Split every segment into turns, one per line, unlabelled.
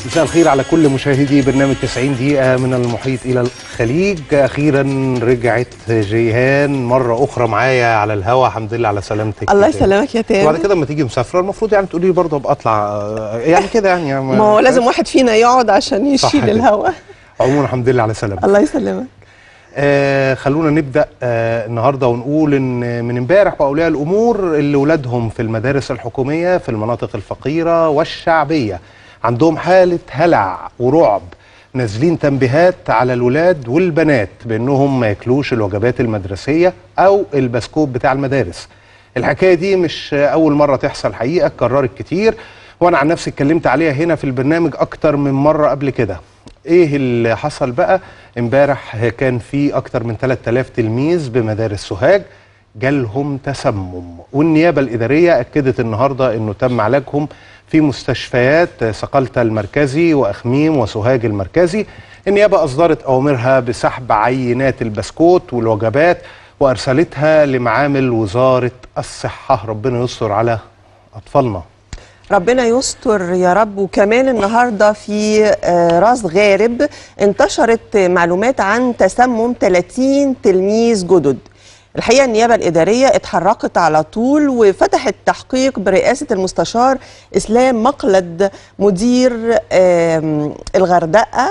مساء الخير على كل مشاهدي برنامج 90 دقيقة من المحيط إلى الخليج. أخيرا رجعت جيهان مرة أخرى معايا على الهوا. الحمد لله على سلامتك.
الله يسلمك يا تامر.
وبعد كده لما تيجي مسافرة المفروض يعني تقولي لي برضه أبقى أطلع يعني كده يعني
ما هو لازم واحد فينا يقعد عشان يشيل الهوا.
عموما الحمد لله على سلامتك.
الله يسلمك.
خلونا نبدأ النهاردة ونقول إن من امبارح وأولياء الأمور اللي ولادهم في المدارس الحكومية في المناطق الفقيرة والشعبية عندهم حالة هلع ورعب، نازلين تنبيهات على الولاد والبنات بأنهم ما ياكلوش الوجبات المدرسية أو البسكوت بتاع المدارس. الحكاية دي مش أول مرة تحصل، حقيقة اتكررت كتير، وأنا عن نفسي اتكلمت عليها هنا في البرنامج أكتر من مرة قبل كده. ايه اللي حصل بقى؟ امبارح كان في اكتر من 3000 تلميذ بمدارس سوهاج جالهم تسمم، والنيابة الإدارية أكدت النهاردة انه تم علاجهم في مستشفيات صقلتة المركزي وأخميم وسوهاج المركزي. النيابة أصدرت أوامرها بسحب عينات البسكوت والوجبات وأرسلتها لمعامل وزارة الصحة. ربنا يستر على أطفالنا.
ربنا يستر يا رب. وكمان النهارده في راس غارب انتشرت معلومات عن تسمم 30 تلميذ جدد. الحقيقه النيابه الاداريه اتحركت على طول وفتحت تحقيق برئاسه المستشار اسلام مقلد مدير الغردقه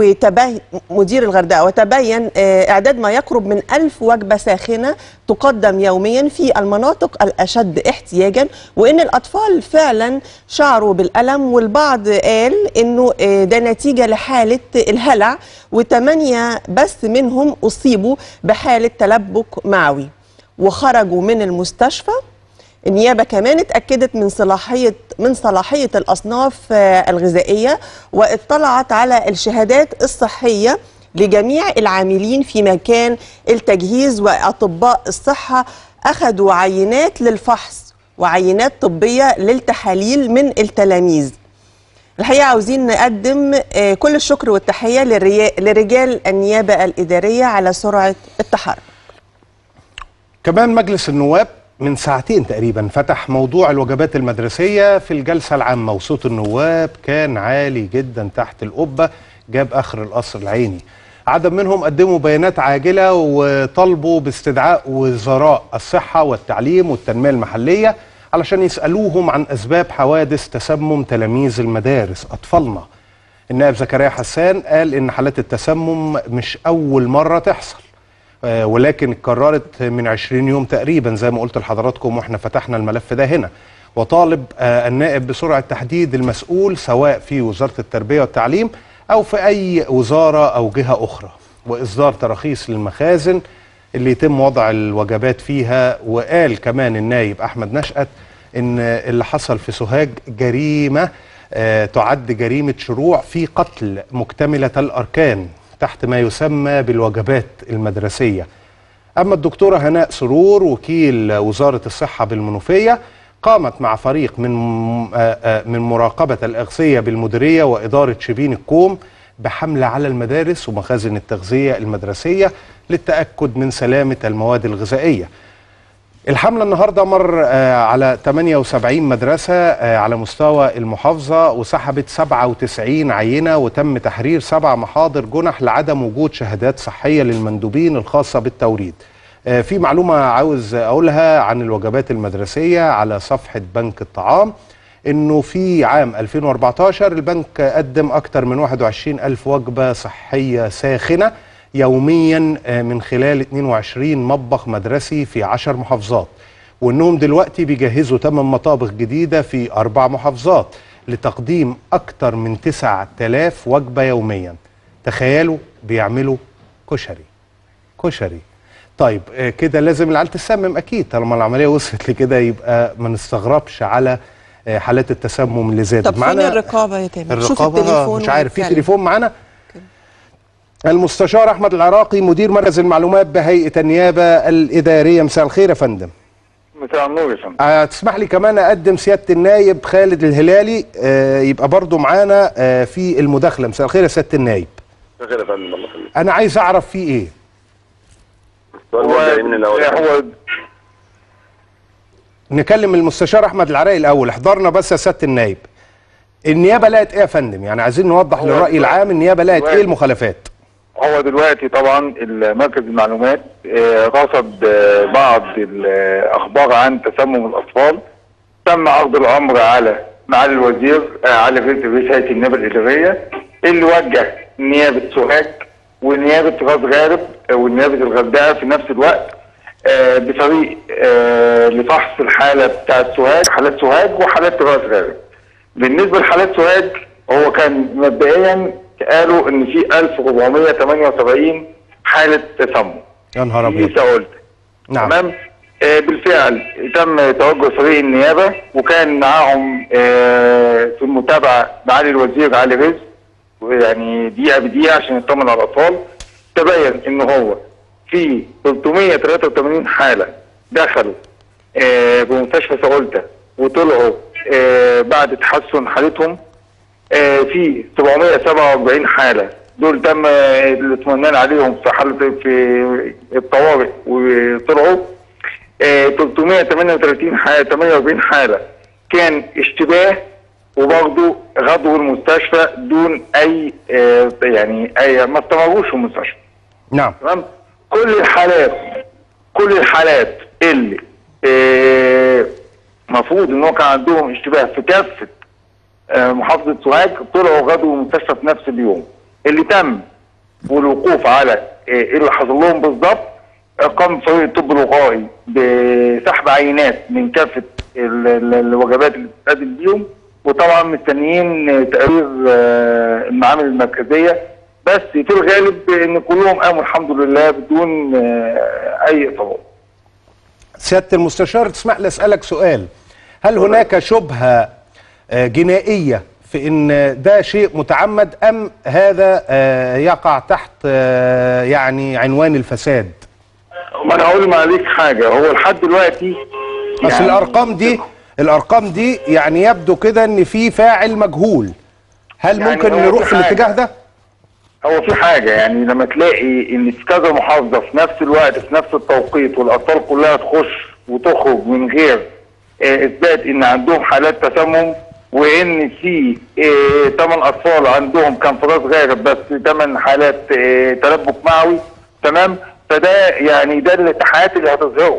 وتبين اعداد ما يقرب من 1000 وجبه ساخنه تقدم يوميا في المناطق الاشد احتياجا، وان الاطفال فعلا شعروا بالالم، والبعض قال انه ده نتيجه لحاله الهلع، و8 بس منهم اصيبوا بحاله تلبك معوي وخرجوا من المستشفى. النيابة كمان اتأكدت من صلاحية الأصناف الغذائية، واطلعت على الشهادات الصحية لجميع العاملين في مكان التجهيز، وأطباء الصحة أخذوا عينات للفحص وعينات طبية للتحاليل من التلاميذ. الحقيقة عاوزين نقدم كل الشكر والتحية لرجال النيابة الإدارية على سرعة التحرك.
كمان مجلس النواب من ساعتين تقريبا فتح موضوع الوجبات المدرسية في الجلسة العامة، وصوت النواب كان عالي جدا تحت القبة، جاب آخر القصر العيني. عدد منهم قدموا بيانات عاجلة وطلبوا باستدعاء وزراء الصحة والتعليم والتنمية المحلية علشان يسألوهم عن أسباب حوادث تسمم تلاميذ المدارس أطفالنا. النائب زكريا حسان قال إن حالات التسمم مش أول مرة تحصل، ولكن اتكررت من 20 يوم تقريبا زي ما قلت لحضراتكم واحنا فتحنا الملف ده هنا. وطالب النائب بسرعة تحديد المسؤول سواء في وزارة التربية والتعليم أو في أي وزارة أو جهة أخرى، وإصدار تراخيص للمخازن اللي يتم وضع الوجبات فيها. وقال كمان النائب أحمد نشأت إن اللي حصل في سوهاج جريمة تعد جريمة شروع في قتل مكتملة الأركان تحت ما يسمى بالوجبات المدرسية. أما الدكتورة هناء سرور وكيل وزارة الصحة بالمنوفية قامت مع فريق من مراقبة الأغذية بالمديرية وإدارة شبين الكوم بحملة على المدارس ومخازن التغذية المدرسية للتأكد من سلامة المواد الغذائية. الحملة النهاردة مر على 78 مدرسة على مستوى المحافظة، وسحبت 97 عينة، وتم تحرير 7 محاضر جنح لعدم وجود شهادات صحية للمندوبين الخاصة بالتوريد. في معلومة عاوز أقولها عن الوجبات المدرسية على صفحة بنك الطعام، إنه في عام 2014 البنك قدم أكتر من 21,000 وجبة صحية ساخنة يوميا من خلال 22 مطبخ مدرسي في 10 محافظات، وانهم دلوقتي بيجهزوا 8 مطابخ جديدة في 4 محافظات لتقديم اكتر من 9000 وجبة يوميا. تخيلوا بيعملوا كشري. طيب كده لازم العيال تسمم اكيد، طالما العملية وصلت لكده يبقى ما نستغربش على حالات التسمم اللي زادت.
طب فين الرقابة يا تامر؟
الرقابة مش عارف، في تليفون معانا. المستشار أحمد العراقي مدير مركز المعلومات بهيئة النيابة الإدارية. مساء الخير يا فندم.
مساء النور يا فندم.
تسمح لي كمان أقدم سيادة النايب خالد الهلالي يبقى برضو معانا في المداخلة. مساء الخير يا سيادة النايب.
مساء الخير يا فندم، الله يخليك.
أنا عايز أعرف فيه إيه.
هو
نكلم المستشار أحمد العراقي الأول. احضرنا بس يا سيادة النايب. النيابه لقت ايه يا فندم؟ يعني عايزين نوضح للراي العام النيابه لقت ايه المخالفات؟
هو دلوقتي طبعا مركز المعلومات رصد بعض الاخبار عن تسمم الاطفال. تم عرض الامر على معالي الوزير علي رئيس هيئه النيابه الاداريه، اللي وجه نيابه سوهاج ونيابه راس غارب ونيابه الغردقه في نفس الوقت بفريق لفحص الحاله بتاعت سوهاج، حالات سوهاج وحالات راس غارب. بالنسبه لحالات سوهاج هو كان مبدئيا قالوا ان في 1478 حاله تسمم.
يا نهار ابيض.
لسه قلت.
نعم.
تمام. بالفعل تم توجه فريق النيابه وكان معاهم في المتابعه معالي الوزير علي رزق، يعني دقيقه بدقيقه عشان يطمن على الاطفال. تبين ان هو في 383 حاله دخلوا بمستشفى ساولتا وطلعوا بعد تحسن حالتهم. في 747 حاله دول تم الاطمئنان عليهم في حاله في الطوارئ وطلعوا. 338 حاله 48 حاله كان اشتباه وبرضه غادروا المستشفى دون اي يعني اي ما استمروش في المستشفى.
نعم.
تمام. كل الحالات اللي المفروض ان هو كان عندهم اشتباه في كافه محافظه سوهاج طلعوا غادروا المستشفى في نفس اليوم. اللي تم والوقوف على ايه اللي حصل لهم بالظبط، قام فريق الطب الوقائي بسحب عينات من كافه الوجبات اللي بتتقدم بيهم، وطبعا مستنيين تقرير المعامل المركزيه، بس في الغالب ان كلهم قاموا الحمد لله بدون اي اصابات.
سياده المستشار تسمح لي اسالك سؤال، هل هناك شبهه جنائيه في ان ده شيء متعمد ام هذا يقع تحت يعني عنوان الفساد؟
ما انا هقول معليك حاجه، هو لحد دلوقتي
بس يعني الارقام دي يعني يبدو كده ان في فاعل مجهول، هل يعني ممكن نروح في الاتجاه ده؟
هو في حاجه، يعني لما تلاقي ان في كذا محافظه في نفس الوقت في نفس التوقيت والاطفال كلها تخش وتخرج من غير اثبات ان عندهم حالات تسمم، وان في 8 اطفال عندهم كان في راس غارب بس 8 حالات تلبك معوي، تمام؟ فده يعني ده الاتحادات اللي هتظهره،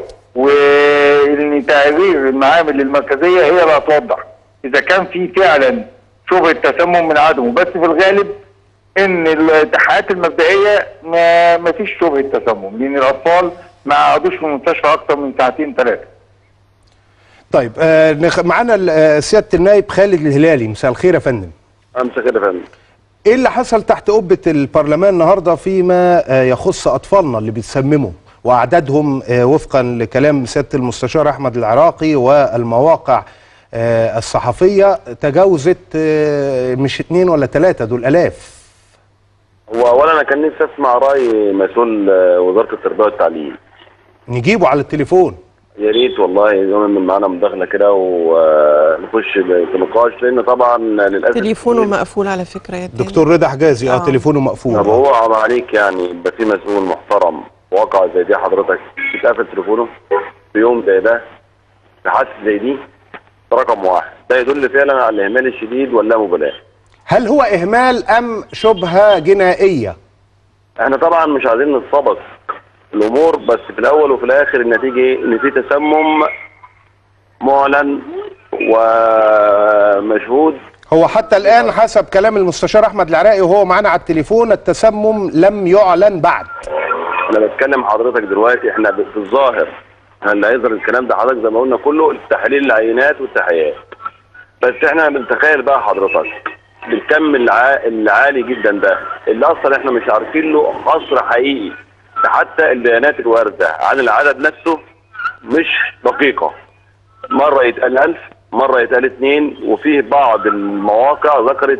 وان تقارير المعامل المركزيه هي اللي هتوضح اذا كان في فعلا شبهه تسمم من عدمه، بس في الغالب ان الاتحادات المبدئيه ما فيش شبهه تسمم، لان الاطفال ما قعدوش في المستشفى اكثر من ساعتين 3.
طيب معانا سياده النائب خالد الهلالي، مساء الخير يا فندم.
مساء الخير يا فندم.
ايه اللي حصل تحت قبه البرلمان النهارده فيما يخص اطفالنا اللي بيتسمموا واعدادهم وفقا لكلام سياده المستشار احمد العراقي والمواقع الصحفيه تجاوزت مش 2 ولا 3 دول الاف؟
هو اولا انا كان نفسي اسمع راي مسؤول وزاره التربيه والتعليم.
نجيبه على التليفون.
يا ريت والله يعمل معانا مداخله كده ونخش في نقاش، لان طبعا للاسف
تليفونه مقفول على فكره يا
دكتور رضا حجازي. تليفونه مقفول.
طب هو عم عليك يعني يبقى في مسؤول محترم واقع زي دي حضرتك تتقفل تليفونه في يوم زي ده في حادثه زي دي؟ رقم واحد، ده يدل فعلا على الاهمال الشديد ولا مبالاه.
هل هو اهمال ام شبهه جنائيه؟
احنا طبعا مش عايزين نتسابق الامور، بس في الاول وفي الاخر النتيجه ايه؟ ان في تسمم معلن ومشهود.
هو حتى الان حسب كلام المستشار احمد العراقي وهو معانا على التليفون التسمم لم يعلن بعد.
انا بتكلم حضرتك دلوقتي احنا في الظاهر اللي هيظهر الكلام ده حضرتك زي ما قلنا كله تحليل العينات والتحيات، بس احنا بنتخيل بقى حضرتك بالكم العالي جدا ده اللي اصلا احنا مش عارفين له حصر حقيقي، حتى البيانات الوارده عن العدد نفسه مش دقيقه، مره يتقال 1000 مره يتقال 2، وفيه بعض المواقع ذكرت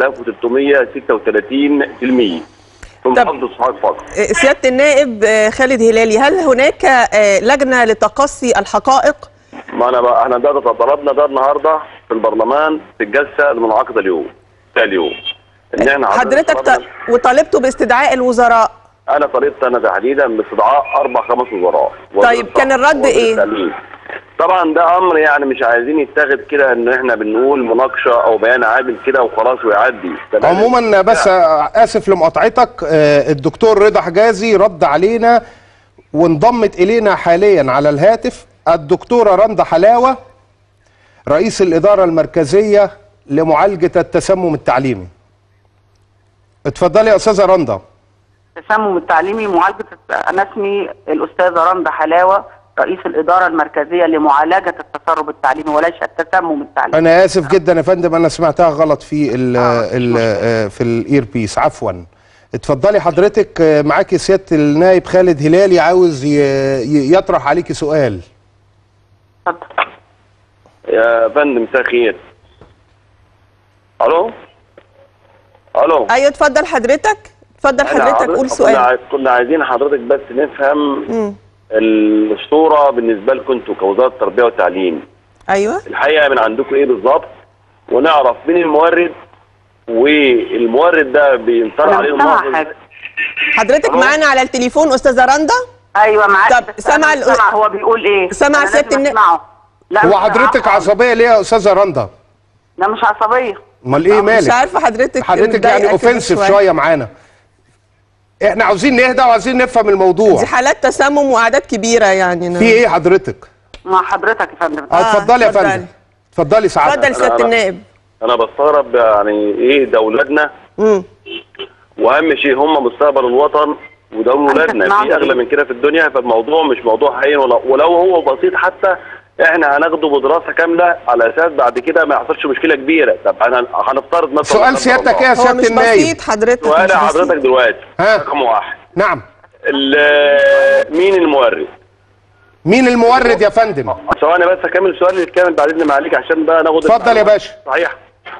3336 في المية في محافظه سوهاج فقط.
سياده النائب خالد هلالي، هل هناك لجنه لتقصي الحقائق؟
ما انا بقى احنا ده طلبنا ده النهارده في البرلمان في الجلسه المنعقده اليوم ان احنا
حضرتك وطالبتوا باستدعاء الوزراء.
انا طالبت انا تحديدا باستدعاء 4-5 وزراء.
طيب كان الرد ايه؟
طبعا ده امر يعني مش عايزين يتاخد كده ان احنا بنقول مناقشه او بيان عابر كده وخلاص ويعدي.
عموما بس اسف لمقاطعتك، الدكتور رضا حجازي رد علينا وانضمت الينا حاليا على الهاتف الدكتوره رندا حلاوه رئيس الاداره المركزيه لمعالجه التسمم التعليمي. اتفضلي يا استاذه رندا.
التسمم التعليمي معالجه، انا اسمي الاستاذه رندا حلاوه رئيس الاداره المركزيه لمعالجه التسرب التعليمي وليس التسمم التعليمي.
انا اسف جدا يا فندم، انا سمعتها غلط في في الاير بيس، عفوا. اتفضلي حضرتك، معاكي سياده النائب خالد هلالي عاوز يطرح عليكي سؤال.
اتفضل
يا فندم. مساء الخير. الو الو.
ايوه اتفضل حضرتك، اتفضل حضرتك قول سؤال.
كنا عايزين حضرتك بس نفهم الصوره بالنسبه لكم انتوا كوزاره التربيه والتعليم.
ايوه
الحقيقه من عندكم ايه بالظبط، ونعرف مين المورد، والمورد ده بينطلع عليه المحافظ.
حضرتك معانا على التليفون استاذه رندا؟
ايوه معاك.
طب سامع
هو بيقول ايه؟
سامع سياده النائب؟
هو حضرتك عصبيه ليه يا استاذه رندا؟
لا مش عصبيه.
امال ايه مالك؟
مش عارفه حضرتك
يعني اوفنسيف شويه معانا. احنا عاوزين نهدى وعاوزين نفهم الموضوع.
دي حالات تسمم واعداد كبيره يعني.
في ايه حضرتك؟
مع حضرتك يا فندم.
اتفضلي يا فندم. اتفضلي سعادتك.
اتفضل سياده النائب.
انا بستغرب يعني ايه ده اولادنا، واهم شيء هم مستقبل الوطن وده اولادنا، في اغلى من كده في الدنيا. فالموضوع مش موضوع هين، ولو هو بسيط حتى احنا هناخده بدراسه كامله على اساس بعد كده ما يحصلش مشكله كبيره. طب هنفترض مثلا
سؤال سيادتك ايه يا سياده النائب؟
هو مش بسيط حضرتك.
سؤال حضرتك دلوقتي رقم واحد.
نعم.
مين المورد؟
مين المورد يا فندم؟
ثواني بس اكمل السؤال اللي اتكمل بعد اذن معاليك عشان بقى ناخد.
اتفضل يا باشا.
صحيح.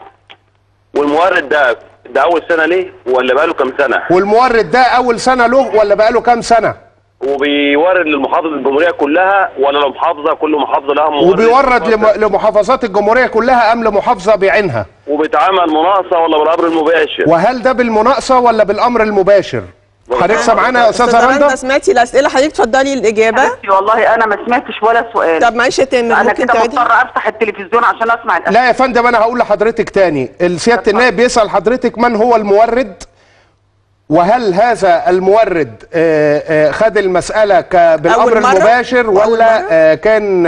والمورد ده اول سنه ليه ولا بقى له كام سنه؟
والمورد ده اول سنه له ولا بقى له كام سنه؟
وبيورد للمحافظه الجمهوريه كلها ولا لمحافظه، كل محافظه لها مورد؟
وبيورد لمحافظات الجمهوريه كلها ام لمحافظه بعينها؟
وبيتعمل مناقصه ولا بالامر المباشر؟
وهل ده بالمناقصه ولا بالامر المباشر؟ حضرتك سامعانا يا استاذه رندا؟
سمعتي الاسئله حضرتك؟ اتفضلي الاجابه.
والله انا ما سمعتش ولا سؤال.
طب معلش يا تامر
انا كده مضطر افتح التلفزيون عشان اسمع الاسئله.
لا يا فندم انا هقول لحضرتك تاني. سياده النائب بيسال حضرتك من هو المورد، وهل هذا المورد خد المساله بالامر المباشر ولا كان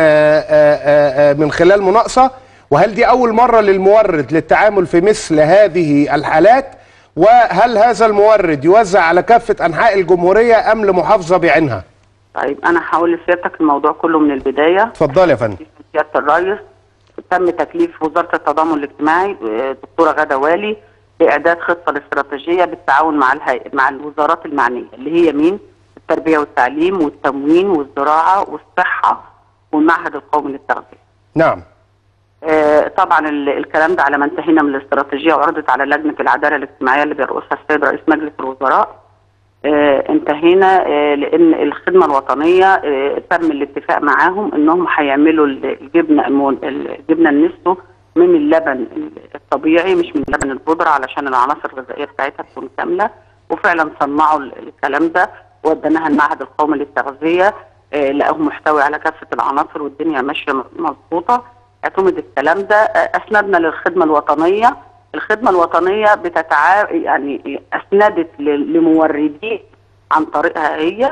من خلال مناقصه، وهل دي اول مره للمورد للتعامل في مثل هذه الحالات، وهل هذا المورد يوزع على كافة أنحاء الجمهورية أم لمحافظة بعينها؟
طيب أنا هقول لسيادتك الموضوع كله من البداية.
اتفضلي يا فندم.
سيادة الرئيس تم تكليف وزارة التضامن الاجتماعي دكتورة غادة والي بإعداد خطة الاستراتيجية بالتعاون مع الوزارات المعنية اللي هي مين؟ التربية والتعليم والتموين والزراعة والصحة والمعهد القومي للتغذية.
نعم.
طبعا الكلام ده على ما انتهينا من الاستراتيجيه وعرضت على لجنه العداله الاجتماعيه اللي بيرأسها السيد رئيس مجلس الوزراء. انتهينا لان الخدمه الوطنيه تم الاتفاق معاهم انهم هيعملوا الجبنه النستو من اللبن الطبيعي مش من لبن البودره علشان العناصر الغذائيه بتاعتها تكون كامله، وفعلا صنعوا الكلام ده ووديناها المعهد القومي للتغذيه لقوه محتوي على كافه العناصر والدنيا ماشيه مظبوطه. اعتمد الكلام ده، اسندنا للخدمه الوطنيه. الخدمه الوطنيه يعني اسندت لموردين عن طريقها هي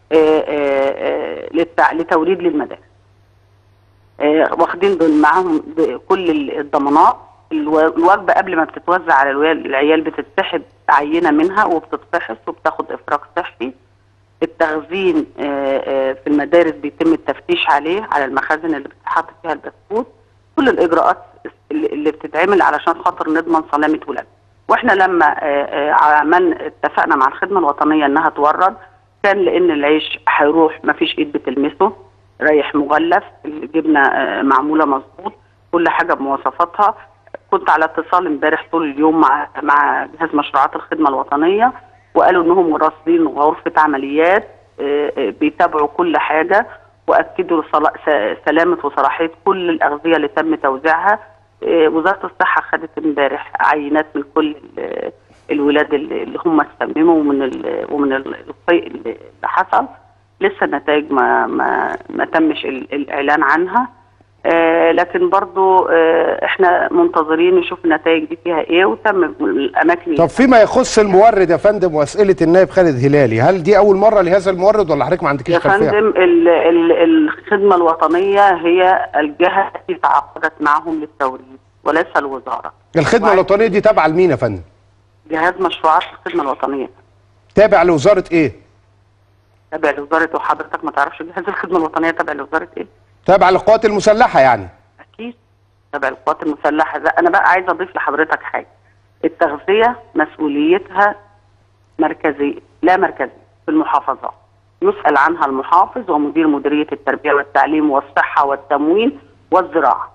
لتوريد للمدارس. واخدين دول معاهم كل الضمانات. الوجبه قبل ما بتتوزع على العيال بتتسحب عينه منها وبتتفحص وبتاخد افراج صحي. التخزين في المدارس بيتم التفتيش عليه على المخازن اللي بتتحط فيها البسكوت. كل الاجراءات اللي بتتعمل علشان خاطر نضمن سلامه ولادنا. واحنا لما اتفقنا مع الخدمه الوطنيه انها تورد، كان لان العيش هيروح ما فيش ايد بتلمسه، رايح مغلف، الجبنه معموله مظبوط، كل حاجه بمواصفاتها. كنت على اتصال امبارح طول اليوم مع جهاز مشروعات الخدمه الوطنيه، وقالوا انهم راصدين غرفه عمليات بيتابعوا كل حاجه، واكدوا سلامه وصلاحيه كل الاغذيه اللي تم توزيعها. وزاره الصحه خدت امبارح عينات من كل الولاد اللي هم استلموا ومن القيء اللي حصل، لسه النتائج ما تمش الاعلان عنها. لكن برضو احنا منتظرين نشوف النتائج دي فيها ايه وتم الاماكن.
طب فيما يخص المورد يا فندم واسئله النائب خالد هلالي، هل دي اول مره لهذا المورد ولا حضرتك ما عندكيش خلفيه؟
يا فندم الخدمه الوطنيه هي الجهه التي تعاقدت معهم للتوريد وليس الوزاره.
الخدمه الوطنيه دي تابعه لمين يا فندم؟
جهاز مشروعات الخدمه الوطنيه.
تابع لوزاره ايه؟
تابع لوزاره، وحضرتك ما تعرفش جهاز الخدمه الوطنيه تابع لوزاره ايه؟
تابع للقوات المسلحه يعني؟
اكيد تابع للقوات المسلحه. انا بقى عايزه اضيف لحضرتك حاجه. التغذيه مسؤوليتها مركزيه، لا مركزيه في المحافظات، يسأل عنها المحافظ ومدير مديريه التربيه والتعليم والصحه والتموين والزراعه.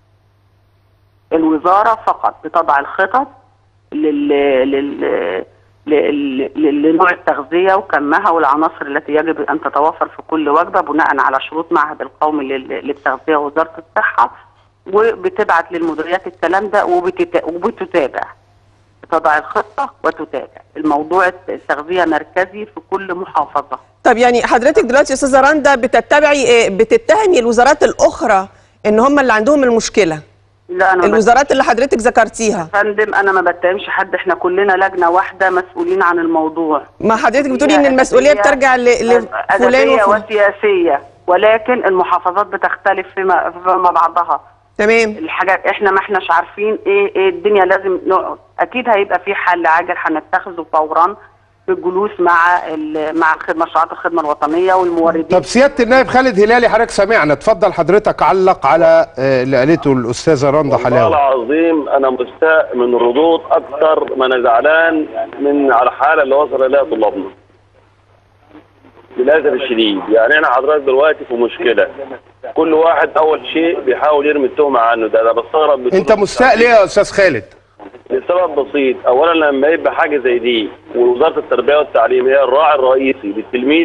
الوزاره فقط بتضع الخطط لنوع التغذيه وكمها والعناصر التي يجب ان تتوفر في كل وجبه بناء على شروط معهد القومي للتغذيه ووزاره الصحه، وبتبعت للمديريات الكلام ده وبتتابع. بتضع الخطه وتتابع. الموضوع التغذيه مركزي في كل محافظه.
طب يعني حضرتك دلوقتي يا استاذه رندا بتتهمي الوزارات الاخرى ان هم اللي عندهم المشكله؟
لا، انا
الوزارات اللي حضرتك ذكرتيها.
فندم انا ما بتهمش حد، احنا كلنا لجنه واحده مسؤولين عن الموضوع.
ما حضرتك بتقولي ان المسؤوليه بترجع لفلان
وسياسيه، ولكن المحافظات بتختلف فيما بعضها.
تمام.
الحاجات احنا ما احناش عارفين ايه الدنيا. لازم اكيد هيبقى في حل عاجل هنتخذه فورا بالجلوس مع مشروعات الخدمه الوطنيه والموردين.
طب سياده النائب خالد هلالي حضرتك سامعنا، اتفضل حضرتك علق على اللي قالته الاستاذه رندا حلاوه.
والله العظيم انا مستاء من الردود اكثر ما انا زعلان من على الحاله اللي وصل اليها طلابنا. للاسف الشديد يعني احنا حضرتك دلوقتي في مشكله، كل واحد اول شيء بيحاول يرمي التهمه عنه. ده انا بستغرب.
انت مستاء ليه يا استاذ خالد؟
لسبب بسيط. اولا لما يبقى حاجه زي دي ووزاره التربيه والتعليم هي الراعي الرئيسي للتلميذ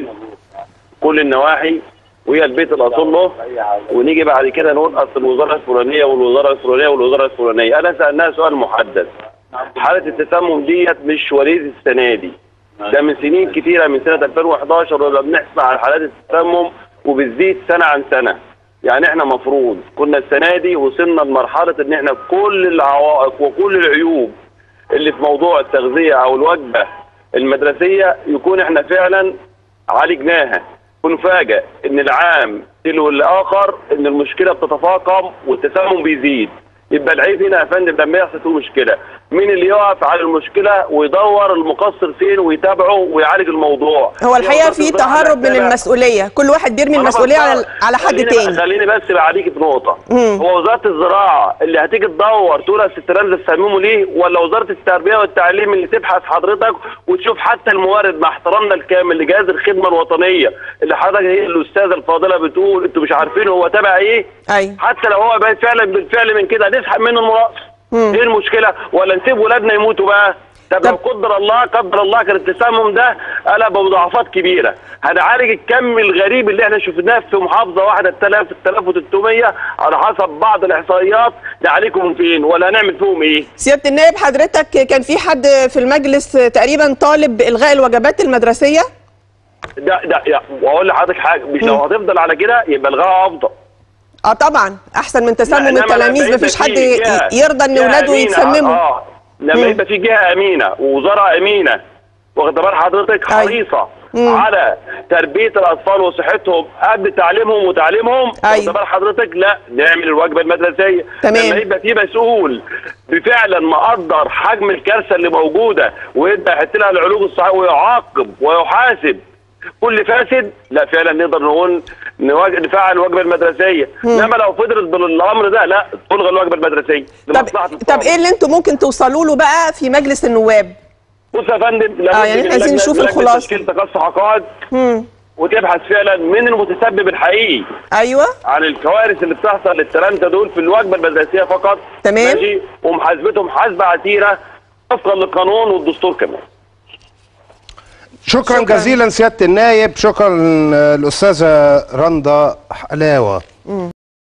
كل النواحي وهي البيت الاصول له، ونيجي بعد كده نقول اصل الوزاره الفلانيه والوزاره الفلانيه والوزاره الفلانيه. انا سالناها سؤال محدد. حاله التسمم ديت مش وليد السنه دي، ده من سنين كثيره، من سنه 2011 ولا بنحسب على حالات التسمم وبتزيد سنه عن سنه. يعني احنا مفروض كنا السنه دي وصلنا لمرحله ان احنا كل العوائق وكل العيوب اللي في موضوع التغذيه او الوجبه المدرسيه يكون احنا فعلا عالجناها. ونفاجئ ان العام تلو الاخر ان المشكله بتتفاقم والتسمم بيزيد. يبقى العيب هنا يا فندم لما يحصل فيه مشكله، مين اللي يقف على المشكله ويدور المقصر فين ويتابعه ويعالج الموضوع؟
هو الحقيقه في تهرب من المسؤوليه، كل واحد بيرمي المسؤوليه على حد تاني.
خليني بس بعليك بنقطه. هو وزاره الزراعه اللي هتيجي تدور تقول الستران تسمموا ليه، ولا وزاره التربيه والتعليم اللي تبحث حضرتك وتشوف حتى الموارد مع احترامنا الكامل لجهاز الخدمه الوطنيه اللي حضرتك هي الاستاذه الفاضله بتقول انتوا مش عارفين هو تابع ايه؟
ايوه.
حتى لو هو فعلا بالفعل من كده نسحب منه المرأس. ايه المشكله؟ ولا نسيب ولادنا يموتوا بقى؟ طب لو قدر الله كان التسمم ده قلب بمضاعفات كبيره، هنعالج الكم الغريب اللي احنا شفناه في محافظه واحده 3300 على حسب بعض الاحصائيات، نعالجهم فين؟ ولا هنعمل فيهم ايه؟
سياده النائب حضرتك كان في حد في المجلس تقريبا طالب بالغاء الوجبات المدرسيه؟
ده واقول لحضرتك حاجه، مش لو هتفضل على كده يبقى الغاء افضل.
طبعا احسن من تسمم التلاميذ. مفيش حد يرضى ان اولاده يتسمموا.
لما يبقى في جهه امينه ووزاره امينه واخد بال حضرتك حريصه على تربيه الاطفال وصحتهم قبل تعليمهم وتعليمهم واخد بال حضرتك، لا نعمل الوجبه المدرسيه.
تمام.
لما يبقى في مسؤول بفعلا مقدر حجم الكارثه اللي موجوده ويبدا يحط لها العلوج الصحيح ويعاقب ويحاسب كل فاسد، لا فعلا نقدر نقول نفعل الوجبه المدرسيه. انما لو فضلت بالامر ده لا تلغى الوجبه المدرسيه.
طب ايه اللي انتم ممكن توصلوا له بقى في مجلس النواب؟
بص يا فندم،
يعني احنا عايزين نشوف الخلاصه.
تشكيل تقصي عقائد وتبحث فعلا مين المتسبب الحقيقي.
ايوه.
عن الكوارث اللي بتحصل للتلامذه دول في الوجبه المدرسيه فقط.
تمام.
ماشي، ومحاسبتهم محاسبه عسيره وفقا للقانون والدستور كمان.
شكرا جزيلا سياده النائب. شكرا الاستاذه رندا حلاوه.